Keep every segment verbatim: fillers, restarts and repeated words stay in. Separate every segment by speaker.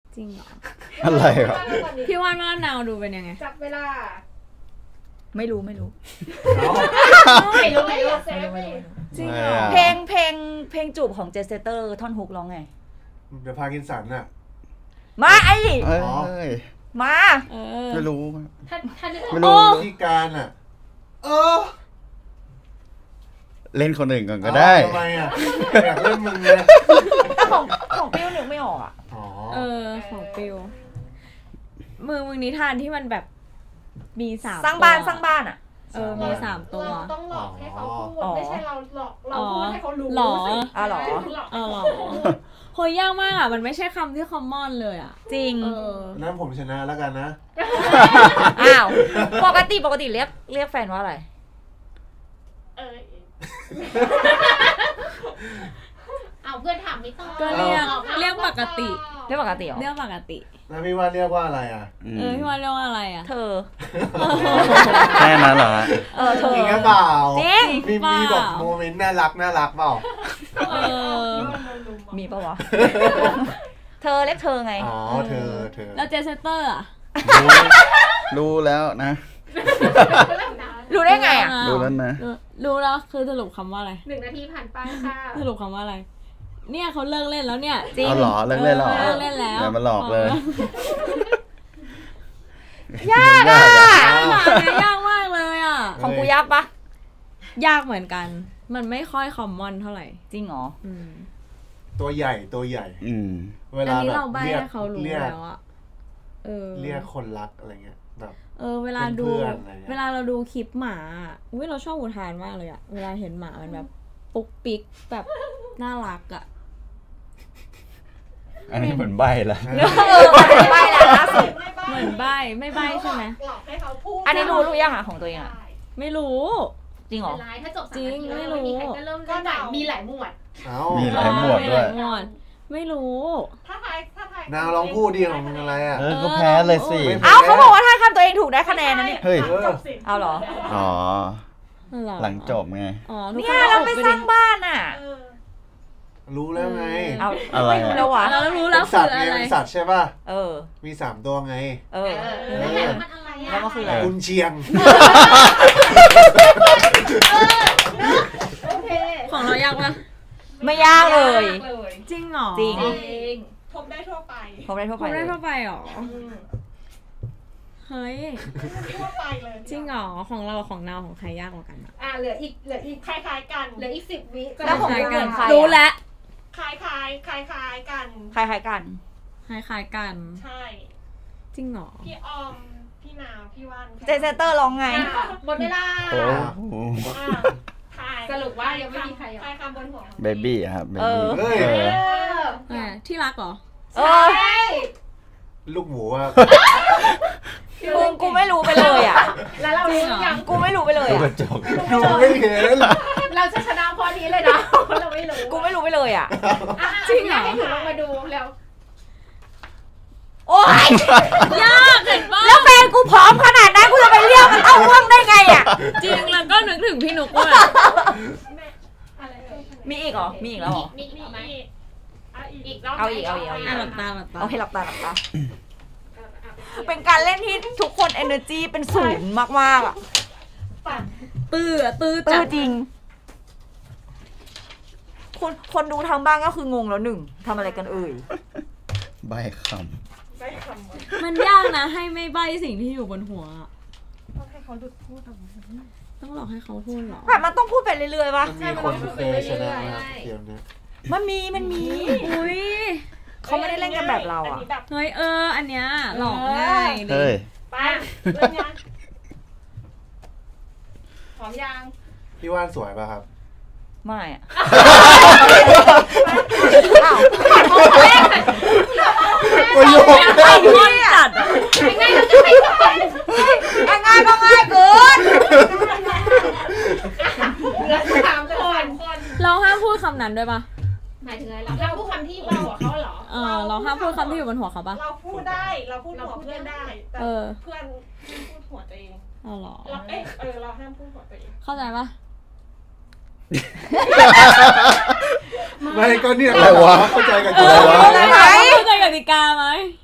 Speaker 1: จริงเหรอ
Speaker 2: อะไรครับ
Speaker 1: พี่ว่านว่านาวดูเป็นยังไง
Speaker 3: จับเวลา
Speaker 4: ไม่รู้ไม่รู้
Speaker 3: ไม่รู้ไม่รู้
Speaker 1: จริงเหรอ
Speaker 4: เพลงเพลงเพลงจูบของเจสเตอร์ท่อนฮุกร้องไง
Speaker 5: เดี๋ยวพากินสันน่ะ
Speaker 4: มาไอ้มา
Speaker 2: ไม่รู้
Speaker 5: ไม่รู้ที่การอ่ะเออ
Speaker 2: เล่นคนอื่นก่อนก็ได้
Speaker 5: ทำไมอ่ะอยากเล่นมึงเลย
Speaker 4: ของของปิ้วนึกไม่ออกอ่ะ
Speaker 1: เออของปิ้วมือมึงนิทานที่มันแบบมีสาม
Speaker 4: สร้างบ้านสร้างบ้านอ่ะ
Speaker 1: เออมีสามตัว
Speaker 3: เราต้องหลอกให้เขาพูดไม่ใช่เราหลอกเราพูดให้เขารู้
Speaker 1: หรอ
Speaker 4: อ๋อหรอ
Speaker 1: อ๋อโหยากมากอ่ะมันไม่ใช่คำที่คอมมอนเลยอ่ะ
Speaker 4: จริง
Speaker 5: นั้นผมชนะแล้วกันนะ
Speaker 4: อ้าวปกติปกติเรียกเรียกแฟนว่าอะไร
Speaker 3: เออเอาเพื่อนถามไม่ต้อง
Speaker 1: ก็เรียกเรียกปกติ
Speaker 4: เรียกปกติเหรอ
Speaker 1: เรียกปกติ
Speaker 5: แล้วพี่ว่าเรียกว่าอะไรอ่ะ
Speaker 1: เออพี่ว่าเรียกว่าอะไรอ่ะ
Speaker 4: เธอ
Speaker 2: แค่นั้นเหรอ
Speaker 4: เออเธอ
Speaker 5: จริงหรือเปล่า
Speaker 4: จริง
Speaker 5: มีมีแบบโมเมนต์น่ารักน่ารักเปล่า
Speaker 1: เออ
Speaker 4: มีปะวะเธอเรียกเธอไง
Speaker 5: อ๋อเธอเธอ
Speaker 1: แล้วเจสเตอร์อ่ะ
Speaker 2: รู้แล้วนะ
Speaker 4: รู้ได้ไงอ่ะ
Speaker 2: รู้แล้วนะ
Speaker 1: รู้แล้วคือสรุปคำว่าอะไร
Speaker 3: หนึ่งนาทีผ่านไปค่ะ
Speaker 1: สรุปคำว่าอะไรเนี่ยเขาเลิกเล่นแล้วเนี่ย
Speaker 4: จริง
Speaker 2: เอาหรอเลิกเล่นแล้ว
Speaker 1: เลิกเล่นแล้ว
Speaker 2: อย่ามาหลอกเลย
Speaker 4: ยากอ่ะ
Speaker 1: ยากมากเลยอ่ะ
Speaker 4: ของกูยากปะ
Speaker 1: ยากเหมือนกันมันไม่ค่อยคอมมอนเท่าไหร่
Speaker 4: จริงเหรอ
Speaker 5: ตัวใหญ่ตัวใหญ่
Speaker 1: เวลาแบบเรียกเขารู้แล้วอ่ะเออ
Speaker 5: เรียกคนรักอะไรเงี้ยแบบ
Speaker 1: เออเวลาดูเวลาเราดูคลิปหมาอุ้ยเราชอบอุทานมากเลยอ่ะเวลาเห็นหมามันแบบปุ๊กปิ๊กแบบน่ารักอ่ะ
Speaker 2: อันนี้เหมือนใบละ
Speaker 4: ใบละล่าสุด
Speaker 1: เหมือนใบไม่ใบใช่ไหม
Speaker 3: หลอกให้เขาพูด
Speaker 4: อันนี้รู้รู้ยังอ่ะของตัวเองอ่ะ
Speaker 1: ไม่รู้
Speaker 4: จริงเหรอ
Speaker 3: ถ้าจบ
Speaker 1: จริงไม่รู้
Speaker 3: ก็เริ่มก็มีหลายหมวด
Speaker 2: มีหลายหมวดด้วย
Speaker 1: ไม่รู้
Speaker 3: ถ้าทายถ้าทาย
Speaker 5: นาวลองพูดดิของมึงอะไรอ่ะ
Speaker 2: เออก็แพ้เลยสิ
Speaker 4: เอ้าเขาบอกว่าถ้าคำตัวเองถูกได้คะแนนนะเนี่ย
Speaker 2: เฮ้ย
Speaker 4: เอาเหรอ
Speaker 2: อ๋อหลังจบไง
Speaker 4: เนี่ยเราไปสร้างบ้านอ่ะ
Speaker 5: รู้แล้วไง
Speaker 4: เอาอะไร
Speaker 1: แล้ววะเรารู้แล้ว
Speaker 5: สัตว์ไงเป็นสัตว์ใช่ป่ะ
Speaker 4: เออ
Speaker 5: มีสามตัวไง
Speaker 4: เออ
Speaker 3: แล้ว
Speaker 4: มันคืออะไร
Speaker 5: กุนเชียง
Speaker 1: ของเรายากปะ
Speaker 4: ไม่ยากเลย
Speaker 1: จริงเหรอ
Speaker 4: จริง
Speaker 3: พบได้ทั่วไป
Speaker 4: พบได้ทั่วไป
Speaker 1: พบได้ทั่วไปหรอเฮ้ย
Speaker 3: ทั่วไปเลย
Speaker 1: จริงเหรอของเราของนาวของใครยากกว่ากัน
Speaker 3: อ่ะเหลืออีกเหลืออีกคล้ายๆกันเหลืออีกสิบวิ
Speaker 4: แล้วของกัน
Speaker 1: รู้แล้ว
Speaker 3: คล้ายๆคล้ายๆกัน
Speaker 4: คล้ายๆกัน
Speaker 1: คล้ายๆกัน
Speaker 3: ใช่
Speaker 1: จริงเหรอ
Speaker 3: พี่ออมพี่นาวพี่วัน
Speaker 4: เจสเตอร์ร้องไง
Speaker 3: หมดเวลาสรุปว่ายังไม่มีใครใครคำบนหัว
Speaker 2: เบบี้ครับเบบี้
Speaker 1: ที่รักเหรอ
Speaker 4: ใช่
Speaker 5: ลูกหมูอ่ะ
Speaker 4: มึงกูไม่รู้ไปเลยอ่ะ
Speaker 3: แล้วเรา
Speaker 4: ยังกูไม่รู้ไปเลยอ่ะ
Speaker 5: ดูไม่เห็น
Speaker 3: เราจะชนะพอนี้เลยนะเราไม่รู้
Speaker 4: กูไม่รู้ไปเลยอ่ะ
Speaker 3: จริงเหรอให้หนูลงมาดูแล้ว
Speaker 4: โอ๊ย
Speaker 1: ยากเห็นป่ะ
Speaker 4: แล้วแฟนกูพร้อมขนาดนั้นกูจะไปเลี้ยวมันเอาว่างได้ไงอ่ะ
Speaker 1: จริงแล้วก็นึกถึงพี่นุ๊กด้วย
Speaker 4: มีอีกเหรอมีอีกแล้วเหรอ
Speaker 3: มีมีอีก
Speaker 4: เอาอีกเอาอีกเอาอีก
Speaker 1: หลับตาหลับตา
Speaker 4: เอาให้หลับตาหลับตาเป็นการเล่นที่ทุกคน energy เป็นศูนย์มากๆอ่ะ
Speaker 1: ตื้อตื้อ
Speaker 4: ตื้อจริงคนคนดูทางบ้านก็คืองงแล้วหนึ่งทำอะไรกันเอ่ย
Speaker 2: ใบค
Speaker 1: ำมันยากนะให้ไม่ใบสิ่งที่อยู่บนหัว
Speaker 3: ต้องให้เขาหลุดพูด
Speaker 1: ต้องหลอกให้เขาพูดหรอ
Speaker 4: แบบมันต้องพูดไปเรื่อยๆป่ะ
Speaker 5: มีคนเคยชนะเกมนี้
Speaker 4: มันมีมันมี
Speaker 1: อุ้ย
Speaker 4: เขาไม่ได้เล่นกันแบบเราอ่ะ
Speaker 1: เฮ้ยเอออันเนี้ยหลอกง่าย
Speaker 2: เฮ้ย
Speaker 3: ไปเล่นยังพร้อมยัง
Speaker 5: พี่ว่านสวยป่ะครับ
Speaker 4: ไม่อ่ะ
Speaker 3: อ้าว
Speaker 5: ก็โยก
Speaker 1: ได้ด้วยจัด
Speaker 3: ง่ายๆเราจะให้ก่อน
Speaker 4: ง่ายๆก็ง่ายเกิน
Speaker 3: เหลือสามคน
Speaker 1: เราห้ามพูดคำนั้นด้วยป่ะ
Speaker 3: หมายถึงอะไรเราพูดคำที่เราหัวเขาเหรอ
Speaker 1: เออเราห้ามพูดคำที่อยู่บนหัวเขาป่ะ
Speaker 3: เราพูดได้เราพูดหัวเพื่อนได้แต่เพื่อนพูดหัวตัวเอง
Speaker 1: อ๋อเหรอ
Speaker 3: เราเอ๊ะเออเราห้ามพูดหัวตัวเอง
Speaker 1: เข้าใจป่ะ
Speaker 5: ไม่ก็เนี่ย
Speaker 2: อะไรวะ
Speaker 5: เข้าใจกันอ
Speaker 1: เอยู่
Speaker 5: แล้ว
Speaker 1: อ
Speaker 5: วะ
Speaker 1: เข้าใจไหมเข้าใจกติกาไหม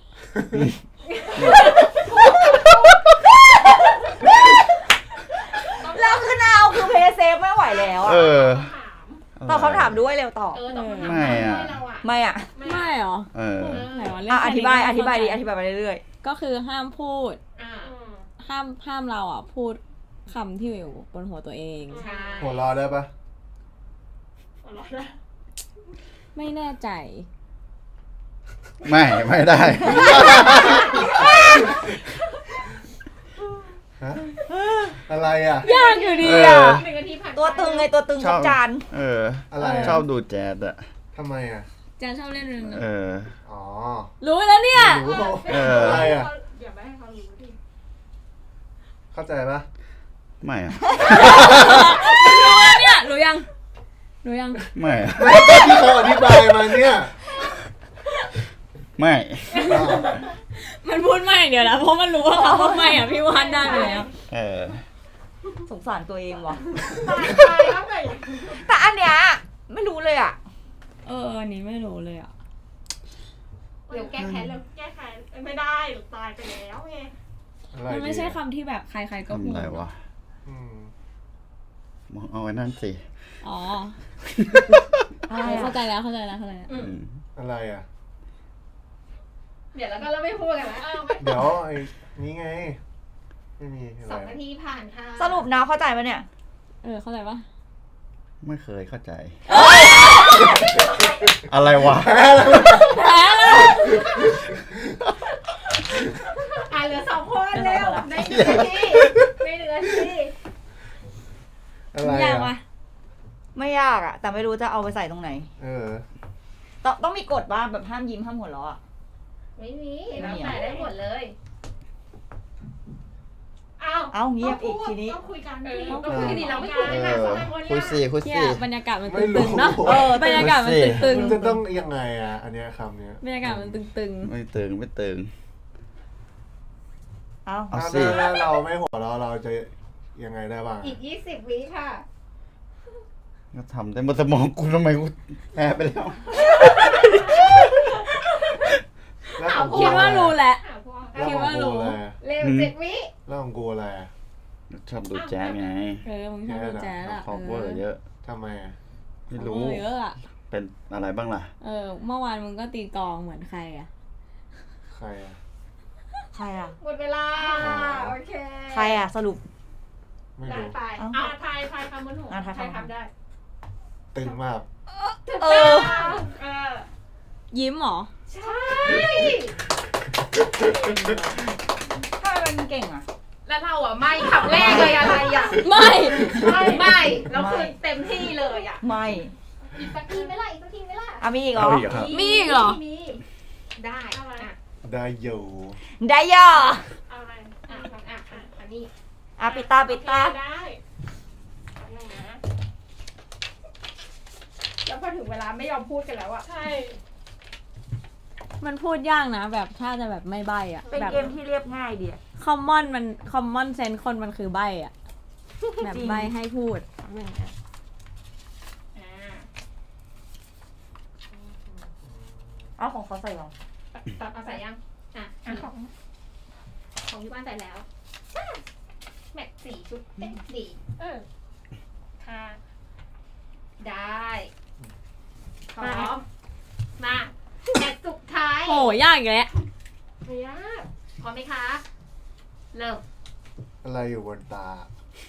Speaker 4: แล้วคือนาเอาคือเพย์เซฟไม่ไหวแล้วอะ
Speaker 2: เออ
Speaker 4: ตอบคำถามด้วยเร็วตอบ
Speaker 3: เออตอบคำถาม
Speaker 2: ไม่อะ
Speaker 3: ให้เราอะ
Speaker 4: ไม่อะ
Speaker 1: ไม่หรอ
Speaker 2: เออ
Speaker 1: ไหนวะเล่น
Speaker 4: อ่ะอธิบายอ
Speaker 1: แค่นี้
Speaker 4: ธิบายดิ
Speaker 1: ก็
Speaker 4: อธิบายไปเรื่อย
Speaker 1: ก็คือห้ามพูด
Speaker 3: อ่า
Speaker 1: ห้ามห้ามเราอ่ะพูดคำที่อยู่บนหัวตัวเอง
Speaker 3: ใช่
Speaker 5: หัวเรอได้ปะ
Speaker 3: หัวเราะนะ
Speaker 1: ไม่แน่ใจ
Speaker 2: ไม่ไม่ได้
Speaker 5: ฮะอะไรอ่ะ
Speaker 1: ยากอยู่ดี
Speaker 2: เอ
Speaker 1: อ่ะ
Speaker 2: อ
Speaker 3: หนึ่งนาทีผ่าน
Speaker 4: ๆ ตัวตึงไงตัวตึง
Speaker 2: ช
Speaker 4: กั
Speaker 2: อ
Speaker 4: บบ จาน
Speaker 2: เออ
Speaker 5: อะไร
Speaker 2: ชอบดูแจ๊สอะ
Speaker 5: ทำไมอ่ะ
Speaker 1: แจนชอบเล่นเรื่องนั้น
Speaker 2: เออ
Speaker 5: อ๋อ
Speaker 1: รู้แล้วเนี่ย
Speaker 5: ไม่รู้
Speaker 2: เออ
Speaker 5: อะไรอ่ะ
Speaker 3: อย่าไม่ให้เขารู้ดิ
Speaker 5: เข้าใจปะ
Speaker 2: ไม่อะ
Speaker 1: รู้แล้วเนี่ยรู้ยังรู้ยัง
Speaker 2: ไม่อะ
Speaker 5: ไม่ก็ที่เขาอธิบายมาเนี่ย
Speaker 2: ไม่
Speaker 5: อ้าว
Speaker 1: มันพูดไม่อย่างเดียวนะเพราะมันรู้ว่าคำว่าไม่อ่ะพี่วานได้ไปแล้ว
Speaker 2: เออ
Speaker 4: สงสารตัวเองว่ะ
Speaker 3: ตายตายแล้วไง
Speaker 4: แต่อันเนี้ยไม่รู้เลยอะ
Speaker 1: เอออันนี้ไม่รู้เลยอ่ะ
Speaker 3: เดี๋ยวแก้แค้นแล้วแก้แค้นไม่ได้ตายไปแล้วไง
Speaker 5: อะไร
Speaker 1: มันไม่ใช่
Speaker 5: ดีอะ
Speaker 1: คำที่แบบใครๆก็พู
Speaker 2: ทำ
Speaker 1: ด
Speaker 2: อะไรวะ
Speaker 5: อืม
Speaker 2: มองเอาไว้นั่นสิ
Speaker 1: อ๋อ
Speaker 4: อะไร
Speaker 1: เข้า
Speaker 4: อะ
Speaker 1: ใจแล้วเข้าใจแล้วเข้าใจแล้ว
Speaker 2: อืม
Speaker 5: อะไรอ่ะ
Speaker 3: เดี๋ยวแล้วก็เราไม่พูดกันแล้วเอาไป
Speaker 5: เดี๋ยวไอ้นี้ไง ไม่มีอะไร
Speaker 3: สองนาทีผ่านค่ะ
Speaker 4: สรุปนะเข้าใจปะเนี่ย
Speaker 1: เออเข้าใจปะ
Speaker 2: ไม่เคยเข้าใจ อะไรวะ
Speaker 1: แพ้แล้ว
Speaker 3: อ่ะเหลือสองคนเร็วในหนึ่งนาทีในหนึ่งนาที
Speaker 5: อะไร
Speaker 1: ยาก
Speaker 5: อ่ะ
Speaker 1: ปะ
Speaker 4: ไม่ยากอะแต่ไม่รู้จะเอาไปใส่ตรงไหน
Speaker 5: เออ
Speaker 4: ต้องต้องมีกฎว่าแบบห้ามยิ้มห้ามหัวเราะอะ
Speaker 3: ไม่มี
Speaker 4: ไม่
Speaker 3: เรา
Speaker 4: มีเหรอ
Speaker 3: ใส่ได้หมดเลยเอา
Speaker 4: เอาเงียบอีกทีนี้
Speaker 3: ต้องคุยกันดิต้องคุยกันดิเราไม่คุย
Speaker 2: เอ
Speaker 3: กัน
Speaker 2: อ
Speaker 3: สองคน
Speaker 2: คุยสี่คุย
Speaker 1: เนี่ย
Speaker 2: สี่
Speaker 1: บรรยากาศมัน
Speaker 5: ไม่
Speaker 1: ตึ
Speaker 5: รู้
Speaker 1: งๆเนาะ
Speaker 4: เออ
Speaker 1: บรรยากาศมันตึง
Speaker 5: มันจะต้องยังไงอ่ะ อันเนี้ยคำเนี้ย
Speaker 1: ๆบรรยากาศมันตึง
Speaker 2: ไม่ตึงไม่ตึง
Speaker 4: เอา
Speaker 2: เอา
Speaker 5: ถ้า
Speaker 2: สิ
Speaker 5: ถ้าเราไม่หัวเราะเราจะยังไงได้บ้าง
Speaker 3: อีกยี่สิบวิค่ะ
Speaker 2: ก็ทำได้หมดสมองกูทำไมกูแพ้ไปแล้ว
Speaker 5: แล้วของ
Speaker 1: ๆ
Speaker 5: กู
Speaker 1: คิดว่ารู้แหละ
Speaker 3: หาพวก
Speaker 5: แล้ว
Speaker 1: คิ
Speaker 5: ข
Speaker 1: ด
Speaker 5: อง
Speaker 1: ว่ารู้
Speaker 5: กูอะไรอะ
Speaker 3: เร็วเจ็ดวิ
Speaker 5: แล้วของกูอะไรอะ
Speaker 2: ชอบดูแจ๊สไง
Speaker 1: เออมึงชอบดูแจ๊สอ่ะ
Speaker 2: คอเวอร์เยอะ
Speaker 5: ทำไมอะ
Speaker 2: ไม่
Speaker 1: รู้
Speaker 2: รู้
Speaker 1: เยอะอ่ะ
Speaker 2: เป็นอะไรบ้างล่ะ
Speaker 1: เออเมื่อวานมึงก็ตีกลองเหมือนใครอ่ะ
Speaker 5: ใครอะ
Speaker 4: ใครอะ
Speaker 3: หมดเวลา โอเค
Speaker 4: ใครอะสรุป
Speaker 5: ไม่
Speaker 3: ได้
Speaker 5: รู้
Speaker 3: ไป
Speaker 4: เอ้า
Speaker 3: อ่าทายทายคำบนหัว
Speaker 4: อ่ะทายคำ
Speaker 3: ทายคำได้
Speaker 5: ตึงมาก
Speaker 4: เออ
Speaker 3: เออ
Speaker 1: ยิ้มเหรอ
Speaker 3: ใช่
Speaker 4: ทำไมมันเก่งอะ
Speaker 3: แล้วเราอ่ะไม่คำแรกเลยอะไรอ่ะ
Speaker 1: ไม่
Speaker 3: ไม่ไม่เราคือเต็มที่เลยอ่ะ
Speaker 4: ไม่
Speaker 3: อีกสักทีไหมล่ะอีกสักทีไหมล่ะ
Speaker 4: อ่ะมีอีกเหรอ
Speaker 2: เอาอีกเหรอ ครับ
Speaker 1: มีอีกเหรอ
Speaker 3: มีได้อ่ะ
Speaker 5: ได้อยู่
Speaker 4: ได้ย่อ
Speaker 3: เอาอะไรอ่ะอ่ะอ่ะอ่ะอันนี้
Speaker 4: อ่ะปิดตาปิดตา
Speaker 3: โอเคได้เอาหนึ่งนะแล้วพอถึงเวลาไม่ยอมพูดกันแล้วอ่ะใช่
Speaker 1: มันพูดยากนะ แบบถ้าจะแบบไม่ใบอ่ะ
Speaker 4: เป็น
Speaker 1: แบบ
Speaker 4: เกมที่เรียบง่ายดีอะ
Speaker 1: คอมมอนมันคอมมอนเซนคนมันคือใบอ่ะ แบบใบให้พูด
Speaker 3: หนึ่งนะอ่า
Speaker 4: เอาของเขาใส่หรอ
Speaker 3: ตัดเอาใส่ยังอ่ะอ่ะของของที่บ้านใส่แล้วแม็กสี่ชุดเต็มดีเออค่ะได้พร้อมมาแมตช์สุดท้าย
Speaker 1: โหยากอีกแล้ว
Speaker 3: ไม่ยากพร้อมไหมคะ เริ่ม
Speaker 5: อะไรอยู่บนตา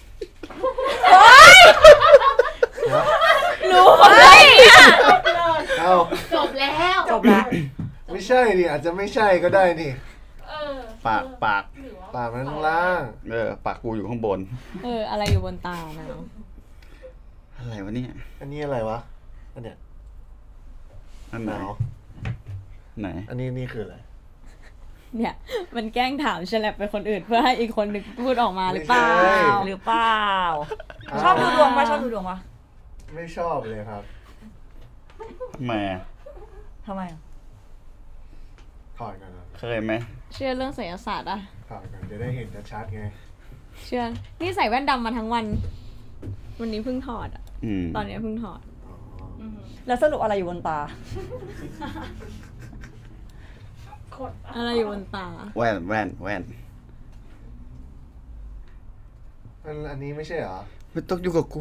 Speaker 1: รู้ไหมเนี่ย
Speaker 3: จบเลย
Speaker 5: เอ้า
Speaker 3: จบแล้ว
Speaker 4: จบแล้ว
Speaker 5: ไม่ใช่ดิอาจจะไม่ใช่ก็ได้นี่
Speaker 3: เออ
Speaker 2: ปากปาก
Speaker 3: หรือว่
Speaker 5: ปากมันข้างล่าง
Speaker 2: เออ ปากกูอยู่ข้างบน
Speaker 1: เออ อะไรอยู่บนตานะ
Speaker 2: อะไรวะเนี่ย
Speaker 5: อันนี้อะไรวะ อันเนี้ย
Speaker 2: อัน
Speaker 5: ห
Speaker 2: ไหน
Speaker 5: นาว
Speaker 2: ไหน
Speaker 5: อันนี้นี่คืออะไร
Speaker 1: เนี่ย มันแกล้งถามฉลับไปคนอื่นเพื่อให้อีกคนหนึ่งพูดออกมาหรือเปล่า
Speaker 5: ไม่ใช่
Speaker 4: หรือเปล่า ชอบดูดวงปะชอบดูดวงปะ
Speaker 5: ไม่ชอบเลยครับ
Speaker 2: ทำไมอะ
Speaker 4: ทำไมอะ
Speaker 5: ถอดกันนะ
Speaker 2: เคยไหม
Speaker 1: เชื่อเรื่องไสยศาสตร์อะ
Speaker 5: ถอดกันจะได้เห็นชัดๆไง
Speaker 1: เชื่อ นี่ใส่แว่นดำมาทั้งวัน วันนี้เพิ่งถอดอะ
Speaker 2: อืม
Speaker 1: ตอนนี้เพิ่งถอด
Speaker 4: แล้วสรุปอะไรอยู่บนตา
Speaker 1: อะไรอยู่บนตา
Speaker 2: แว่นแว่นแว่น
Speaker 5: อันอันนี้ไม่ใช่เหรอ
Speaker 2: ไม่ต้องอยู่กับกู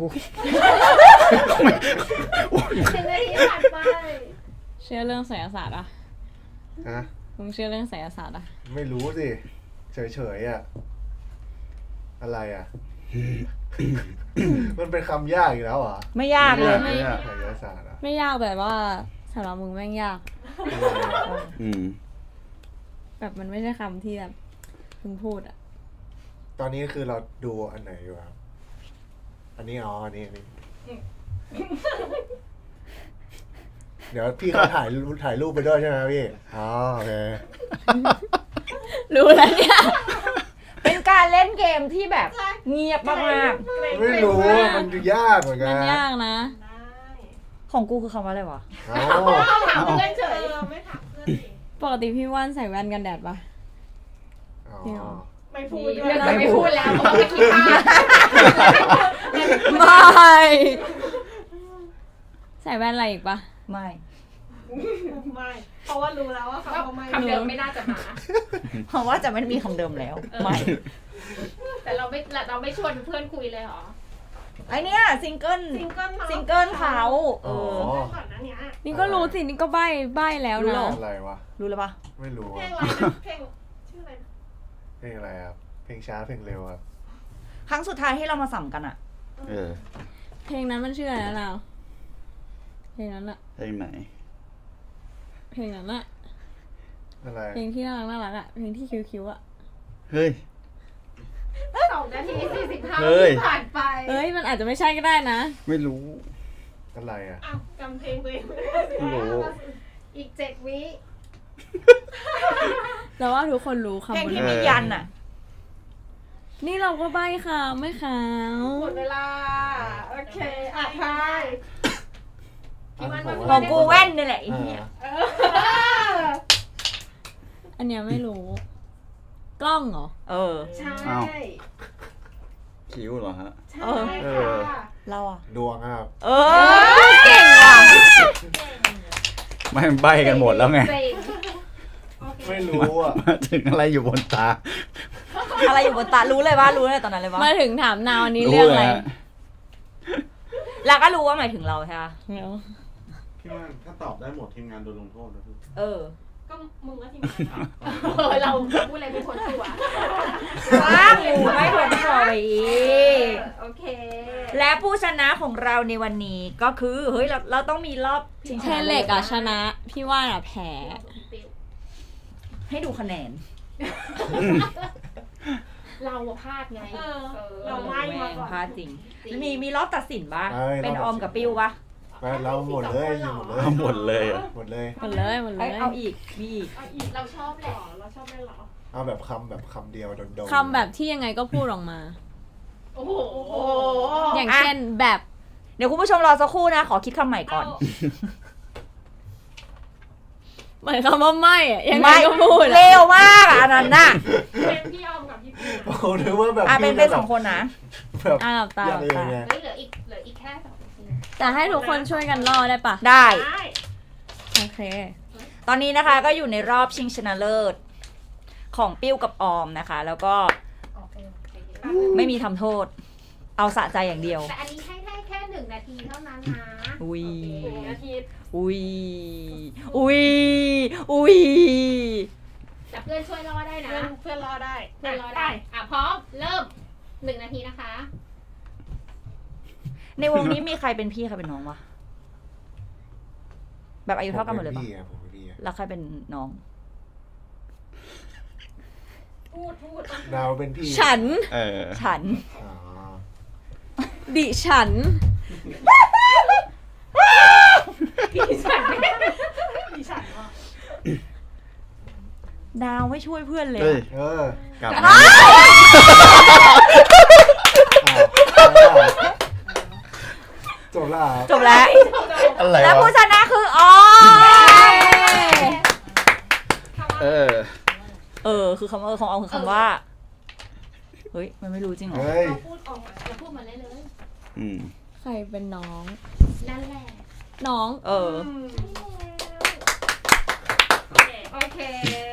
Speaker 3: ถึงนาทีผ่านไป
Speaker 1: เชื่อเรื่องไสยศาสตร์อะ
Speaker 5: ฮะ
Speaker 1: มึงเชื่อเรื่องไสยศาสตร์อะ
Speaker 5: ไม่รู้สิ เฉยๆอ่ะ อะไรอ่ะ มันเป็นคำยากอีกแล้วเหรอ
Speaker 4: ไม่ยากเลย
Speaker 2: ไม่ยาก
Speaker 5: ไสยศาสตร์อ่ะ
Speaker 1: ไม่ยากแบบว่าสำหรับมึงแม่งยาก
Speaker 2: อืม
Speaker 1: แบบมันไม่ใช่คำที่แบบมึงพูดอะ
Speaker 5: ตอนนี้คือเราดูอันไหนอยู่ครับ อันนี้อ๋ออันนี้อันนี้ เดี๋ยวพี่เขาถ่ายรูปถ่ายรูปไปด้วยใช่ไหมพี่ อ๋อโอเค
Speaker 1: รู้แล้วเนี่ย
Speaker 4: เป็นการเล่นเกมที่แบบเงียบมาก
Speaker 5: ไม่รู้ว่ามันจะยากเหมือนกั
Speaker 1: มัน นยากนะ
Speaker 4: ๆของกูคือคำว่าอะไรวะ
Speaker 5: เอ้า
Speaker 3: ถามเพื่อนเฉย
Speaker 1: ปกติพี่ว่านใส่แว่นกันแดดปะ
Speaker 5: อ๋อ
Speaker 3: ไม่พูดด้วยไม่พูดแล้วเพราะว่าไม่คิดภาพ
Speaker 1: ไม่ ใส่แว่นอะไรอีกปะ
Speaker 4: ไม่
Speaker 6: ไม่เพราะว่ารู้แล้วว่าเขาไม่
Speaker 3: คำเดิมไม่น่าจะมา
Speaker 4: เพราะว่าจะไม่มีคำเดิมแล้ว ไม่
Speaker 3: แต่เราไม่เราไม่ชวนเพื่อนคุยเลยเหรอ
Speaker 4: ไอเนี้ยซิงเกิล
Speaker 6: ซิงเกิล
Speaker 4: ซิงเกิลเขาเอ
Speaker 5: อ๋อ
Speaker 4: อ
Speaker 6: ก่อนหน้านี้
Speaker 1: นี่ก็รู้สินี่ก็ใบ้ใบ้แล้ว
Speaker 4: รู้
Speaker 1: นะ
Speaker 4: หรอ
Speaker 5: อะไรวะ
Speaker 4: รู้แล้วปะ
Speaker 5: ไม่รู้
Speaker 6: เพล
Speaker 5: อะ
Speaker 6: งอะไรนะเพลงชื่ออะไรนะ
Speaker 5: เพลงอะไรครับ เพลงช้าเพลงเร็วครับ
Speaker 4: ครั้งสุดท้ายที่เรามาสัมกันอะ
Speaker 2: เออ
Speaker 1: เพลงนั้นมันชื่ออะไรนะเราเพลงนั้นอะ
Speaker 2: เพลงไหน
Speaker 1: เพลงนั้นอะ
Speaker 5: อะไร
Speaker 1: เพลงที่น่ารักน่ารักอะเพลงที่คิ้วๆอะ
Speaker 2: เฮ้ย
Speaker 3: สองนาทีสี่สิบห้า
Speaker 2: เฮ้ย
Speaker 3: ผ่านไป
Speaker 1: เอ้ยมันอาจจะไม่ใช่ก็ได้นะ
Speaker 2: ไม่รู้
Speaker 5: อะไรอ่ะ
Speaker 6: อ้าวจำเพลงตัวเองไม่ได้
Speaker 2: ไม่รู้
Speaker 3: อีกเจ็ดวิ
Speaker 1: แล้วว่าทุกคนรู้คำ
Speaker 4: เพลง
Speaker 1: บน
Speaker 4: ที่
Speaker 1: นั้น
Speaker 4: มียันอะ
Speaker 1: นี่เราก็ใบ้ค่ะไม่ขาว
Speaker 6: หมดเวลา โอเคอ่ะทาย
Speaker 3: พี่วัน
Speaker 5: อ่ะ
Speaker 3: มา
Speaker 4: ของกูแว่นนี่แหละไอ้
Speaker 5: อ่า
Speaker 4: เหี้ย
Speaker 1: อันเนี้ยไม่รู้ กล้องเหรอ
Speaker 4: เออ
Speaker 6: ใช่
Speaker 2: อ้าว คิ้วเหรอฮะ
Speaker 6: ใช่
Speaker 4: เออ
Speaker 2: เออ
Speaker 6: ค่ะ
Speaker 4: เราอะ
Speaker 5: ดวงครับ
Speaker 4: เออ เก่งว่ะ
Speaker 2: ไม่ใบกันหมดแล้วไง
Speaker 3: เซ็ง
Speaker 5: ไม่รู้อ่ะ
Speaker 2: มาถึงอะไรอยู่บนตา
Speaker 4: อะไรอยู่บนตา รู้เลยว่ารู้เลยตอนนั้นเลยว่า
Speaker 1: มาถึงถามนาวอันนี้เรื่องอะไร
Speaker 2: ฮะ
Speaker 4: แล้วก็รู้ว่าหมายถึงเราใช่ปะ
Speaker 1: เดี๋ยว
Speaker 5: พี่ว่าถ้าตอบได้หมดทีมงานโดนลงโทษนะพี่
Speaker 4: เออ
Speaker 6: ก็มึงก็ทีมงาน
Speaker 3: เออเราพูดอะไรเป็นคนตัว
Speaker 4: ว้างหูไม่ผลปล่อย
Speaker 3: โอเค
Speaker 4: และผู้ชนะของเราในวันนี้ก็คือ เฮ้ย เราเราต้องมีรอบชิงช
Speaker 1: เท
Speaker 4: นะ
Speaker 1: เล็กอะชนะ พี่ว่านอะแพ้
Speaker 4: ให้ดูคะแนน
Speaker 3: เราอะพลาดไง
Speaker 6: เออ
Speaker 3: เออ
Speaker 6: เราไม่มาก่อน
Speaker 4: พลาดจริง มีมีรอบตัดสินปะ
Speaker 5: เอ้ย
Speaker 4: เป็นออมกับปิ้วปะ
Speaker 5: ไปเราหมดเลยหมดเลย
Speaker 2: เอาหมดเลยเหรอ
Speaker 5: หมดเลย
Speaker 1: หมดเลยหมดเล
Speaker 4: เอ้ย
Speaker 1: ย
Speaker 4: เอาอีก มีอีก
Speaker 6: เอาอีก
Speaker 3: เราชอบแห
Speaker 6: หร
Speaker 3: ละ
Speaker 6: อเราชอบได้หรอ
Speaker 5: เอาแบบคำแบบคำเดียวโดนๆ
Speaker 1: คำแบบที่ยังไงก็พูดออกมา
Speaker 3: โอ้โห
Speaker 1: อย่างเช่นแบบ
Speaker 4: เดี๋ยวคุณผู้ชมรอสักครู่นะ ขอคิดคำใหม่ก่อน
Speaker 1: เหมือนคำว่าไม่อะยังไงก็พูดอะ
Speaker 4: เร็วมากอะอันนั้นน่ะ
Speaker 6: เป็นพี่ออมกับพี่ปี
Speaker 5: โอ้โหนึกว่าแบบ
Speaker 4: อ่ะเป็นเป็นสองคนนะ
Speaker 5: แบบ
Speaker 1: อ่าหลับตาห
Speaker 5: ยั
Speaker 1: ลั
Speaker 5: ง
Speaker 1: บ
Speaker 5: ไง
Speaker 1: ตา
Speaker 5: ไง
Speaker 3: เฮ้ยเหลืออีกเหลืออีกแค่สองนาที
Speaker 1: แต่ให้ทุกคนช่วยกันล่อได้ปะ
Speaker 4: ได้
Speaker 6: ได้
Speaker 1: โอเค
Speaker 4: ตอนนี้นะคะก็อยู่ในรอบชิงชนะเลิศของปิ้วกับออมนะคะ แล้วก็ไม่มีทำโทษ เอาสะใจอย่างเดียว
Speaker 3: แต่อันนี้ให้ได้แค่หนึ่งนาทีเท่านั้นนะ
Speaker 4: อุ้ย
Speaker 6: หนึ่งนาที
Speaker 4: อุ้ย อุ้ย อุ้ย
Speaker 3: แต่เพื่อนช่วยรอได้นะ
Speaker 6: เพื่อนเพื่อนรอได้
Speaker 3: เพื่อนรอได้ อ่ะพร้อม เริ่มหนึ่งนาทีนะคะ
Speaker 4: ในวงนี้มีใครเป็นพี่ใครเป็นน้องวะ แบบอายุเท่ากันหมดเลย
Speaker 5: ผ
Speaker 4: ปะ
Speaker 5: ป็พี่อะผมเป็นพี่อะ
Speaker 4: แล้วใครเป็นน้อง
Speaker 6: พูดพูด
Speaker 5: ดาวเป็นพี่
Speaker 1: ฉัน
Speaker 2: เออ
Speaker 4: ฉัน
Speaker 5: อ๋อ
Speaker 1: ดิฉัน
Speaker 6: ดิฉันดิฉันว่า
Speaker 4: ดาวไม่ช่วยเพื่อนเลย
Speaker 2: เฮ้ย
Speaker 4: อะ
Speaker 5: เออก
Speaker 2: ลับ
Speaker 5: อ้าวจบและ
Speaker 4: จบแล้ว
Speaker 2: อะไร
Speaker 4: และผู้
Speaker 2: วะ
Speaker 4: ชนะคือออม
Speaker 2: เออ
Speaker 4: เออ คือคำว่าเออของออมคือคำว่า เฮ้ย มันไม่รู้จริงเหรอ
Speaker 5: เฮ้ย
Speaker 6: เราพูดออกมา
Speaker 3: อย่าพูดมาเลยเลย
Speaker 2: อืม
Speaker 1: ครเป็นน้อง
Speaker 3: นั่นแหละ
Speaker 1: น้อง
Speaker 4: เออ
Speaker 3: โอเค